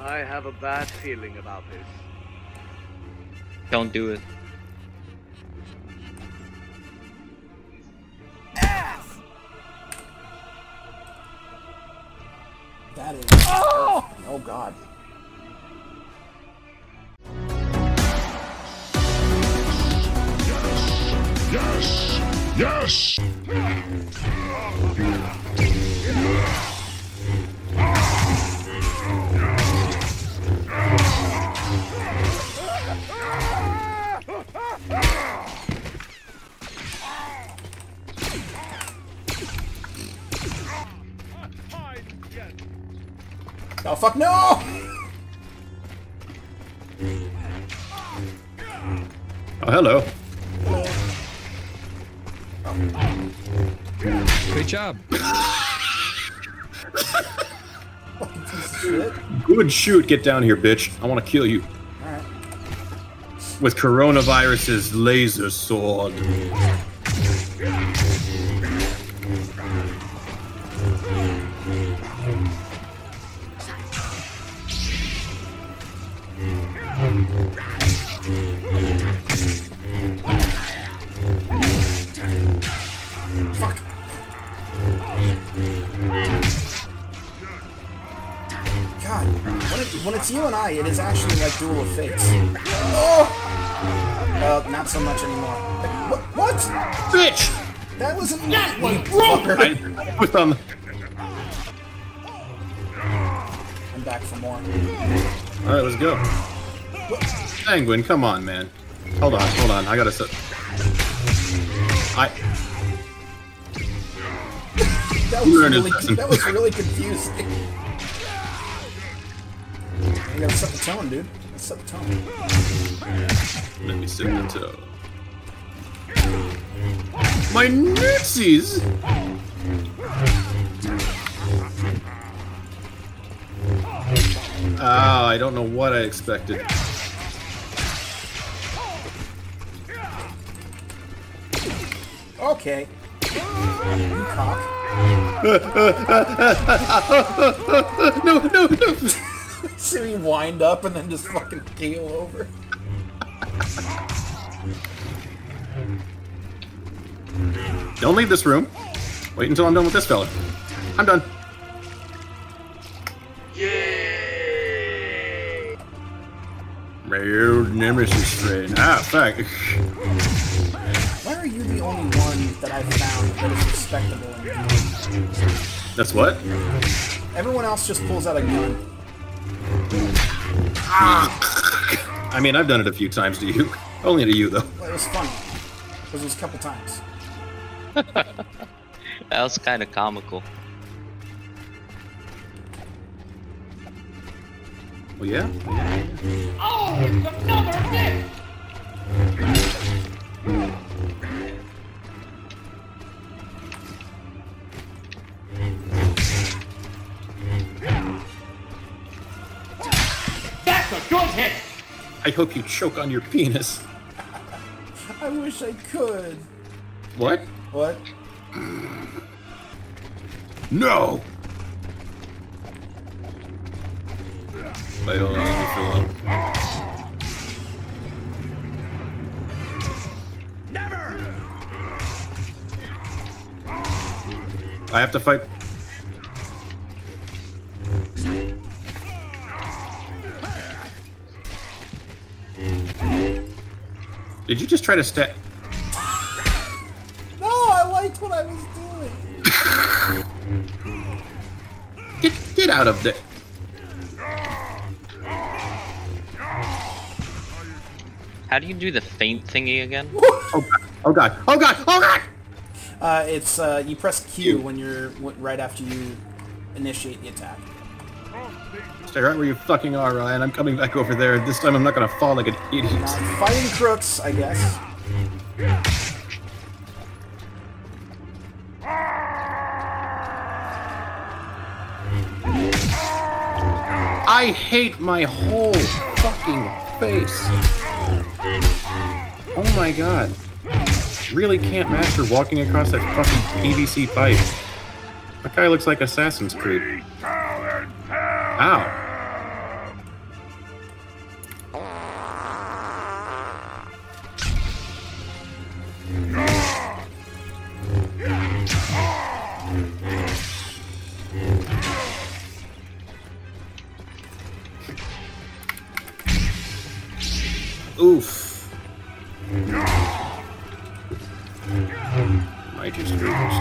I have a bad feeling about this. Don't do it. That is. Oh God. Yes! Yes! Oh fuck no! Oh, hello. Great job. Good shoot. Get down here, bitch. I want to kill you. Alright. With coronavirus's laser sword. Fuck. God, when it's you and I, it is actually like Duel of Fates. Oh! Not so much anymore. What? Bitch! That wasn't me, fucker. I was on the... I'm back for more. Alright, let's go. Penguin, come on, man. Hold on. I gotta set... That was really confusing. You gotta set the tone, dude. Let's set the tone. Let me set the tone. My nootsies! Ah, I don't know what I expected. Okay. You cock. No! See me wind up and then just fucking keel over. Don't leave this room. Wait until I'm done with this fella. I'm done. Yay! Old nemesis train. Ah, fuck. Why are you the only one that I've found that is respectable in your game? That's what? Everyone else just pulls out a gun. I mean, I've done it a few times to you. Only to you, though. Well, it was funny. Because it was a couple times. That was kind of comical. Well, yeah? Oh, another hit! That's a good hit! I hope you choke on your penis. I wish I could. What? What? No! Wait, hold on, let me fill up. Never! I have to fight. Did you just try to stab? No, I liked what I was doing. Get out of there. How do you do the feint thingy again? Oh god! Oh god! Oh god! It's you press Q when you're right after you initiate the attack. Stay right where you fucking are, Ryan. I'm coming back over there. This time I'm not gonna fall like an idiot. Fighting crooks, I guess. I hate my whole fucking face. Oh my god. Really can't master walking across that fucking PVC pipe. That guy looks like Assassin's Creed. Ow. Oof. Might just screws.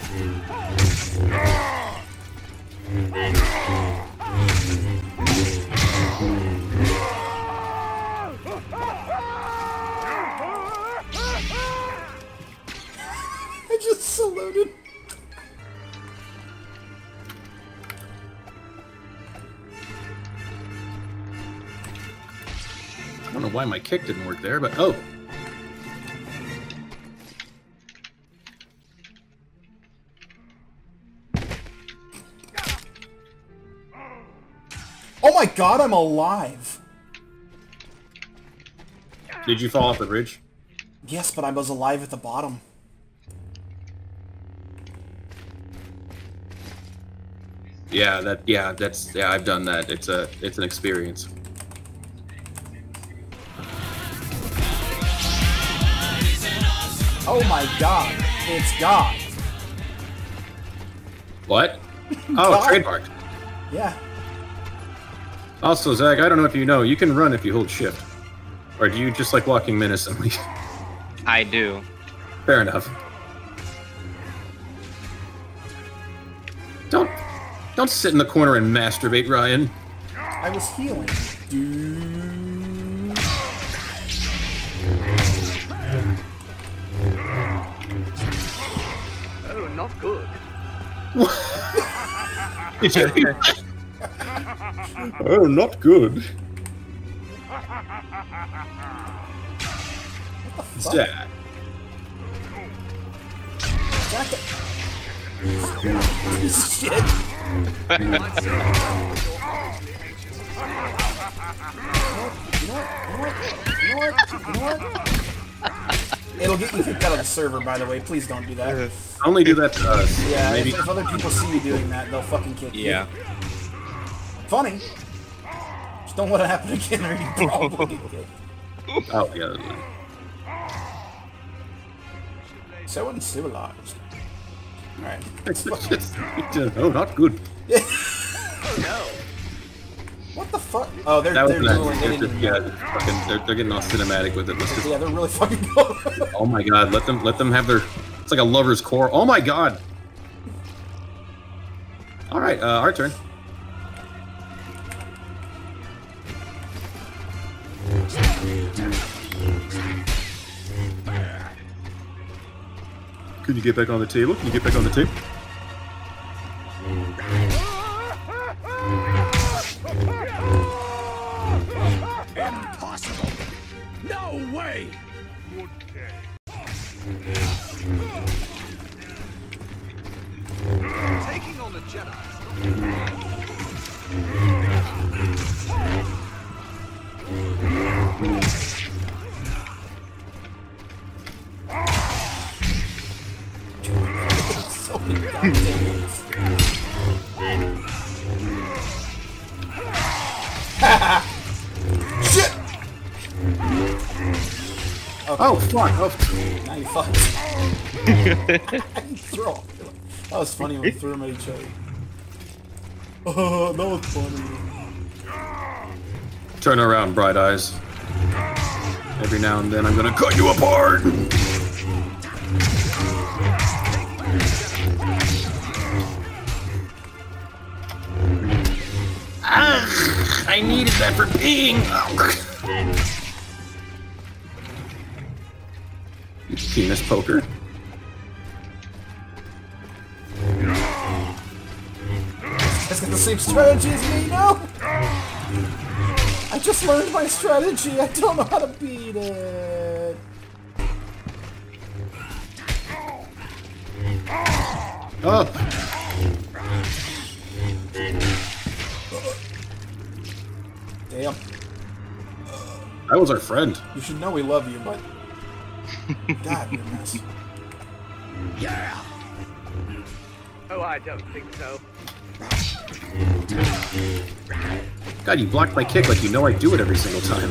I just saluted. I don't know why my kick didn't work there, but oh. Oh my god, I'm alive. Did you fall off the bridge? Yes, but I was alive at the bottom. Yeah, I've done that. It's an experience. Oh my god, it's God. What? Oh, God. trademarked. Yeah. Also, Zach, I don't know if you know, you can run if you hold shift. Or do you just like walking menacingly? I do. Fair enough. Don't sit in the corner and masturbate, Ryan. I was healing. Dude. Oh, not good. Oh, not good. Zach. Shit. You know what? It'll get you kicked out of the server, by the way. Please don't do that. Only do that to us. Yeah, Maybe. if other people see you doing that, they'll fucking kick you. Yeah. Funny. Just don't let it happen again or you probably get kicked. Oh, yeah. So uncivilized. Alright. Oh, not good. What the fuck? Oh, they're That was dueling. They nice. didn't Yeah, they're getting all cinematic with it. Let's just, yeah, they're really fucking good. oh my god, let them have their. It's like a lover's core. Oh my god. All right, our turn. Can you get back on the table? Can you get back on the table? Impossible. No way. Taking on the Jedi. So many goddamn hits. Shit! Okay. Oh fuck! Oh. Now you fucked. Throw. That was funny when we threw them at each other. Oh, that was funny. Turn around, bright eyes. Every now and then I'm gonna cut you apart! I needed that for peeing! Penis poker. It's got the same strategy as me, no? I just learned my strategy. I don't know how to beat it. Oh! Damn. That was our friend. You should know we love you, but... God, you're a mess. Yeah. Oh, I don't think so. God, you blocked my kick like you know I do it every single time.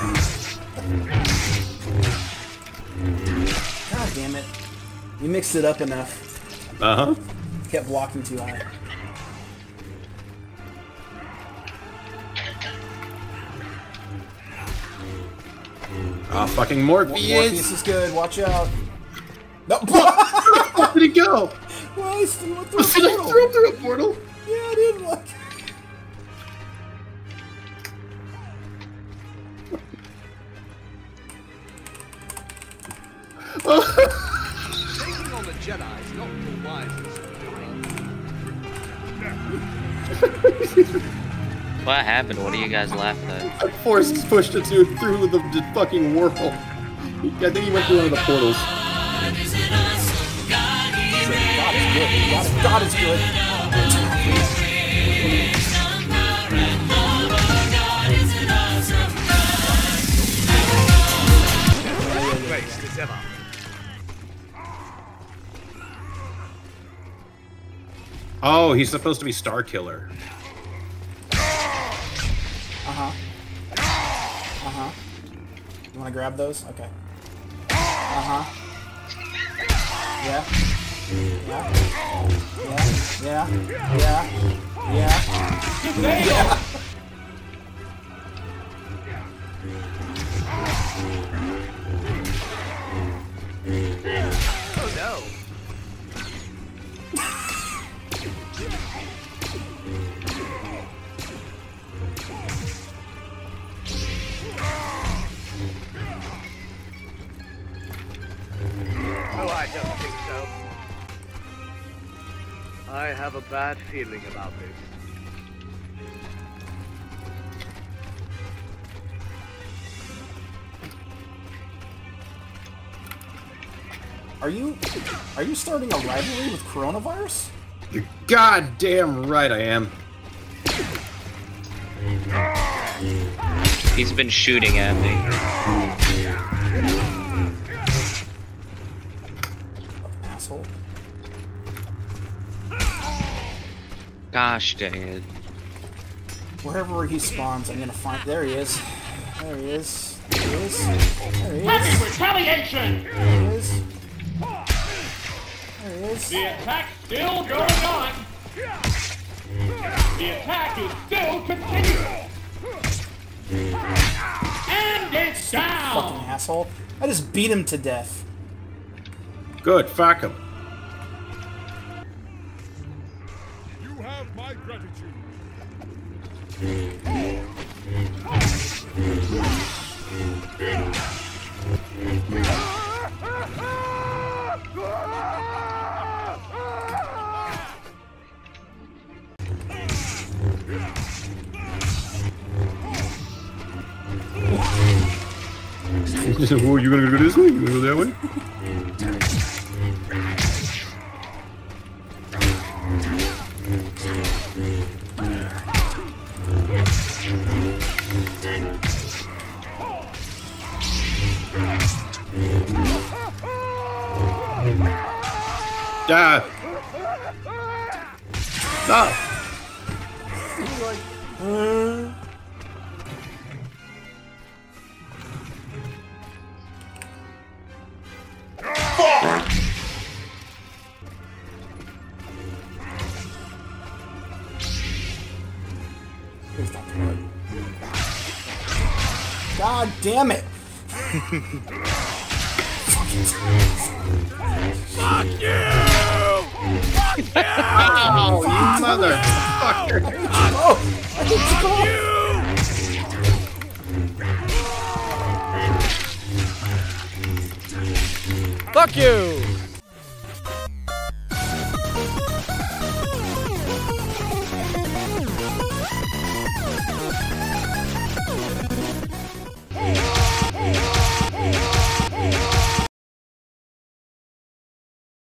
God damn it. You mixed it up enough. Uh-huh. Kept blocking too high. Oh, fucking Morpheus! Morpheus is good. Watch out. No. Where did he go? Well, he still went through a Did I portal. throw him through a portal? Yeah, I did. Look. Taking on the Jedi is not the wisest doing. What happened? What are you guys laughing at? I pushed it through the fucking world. I think he went through one of the portals. God is good. Graced as ever. Oh, he's supposed to be Star Killer. You want to grab those? Okay. Yeah. Yeah. Oh no. Oh, I don't think so. I have a bad feeling about this. Are you starting a rivalry with coronavirus? You're goddamn right I am. He's been shooting at me. Asshole. Gosh dang it. Wherever he spawns, I'm gonna find. There he is. There he is. There he is. There he Heavy is. retaliation! There he is. There he is. The attack's still going on! The attack is still continuing! And it's down! Fucking asshole. I just beat him to death. Good, fuck him. You have my gratitude. Oh, you gonna go this way? You gonna go that way? Ah! No! God damn it! Fuck you! Oh, you motherfucker! Oh! I hit you! Fuck you!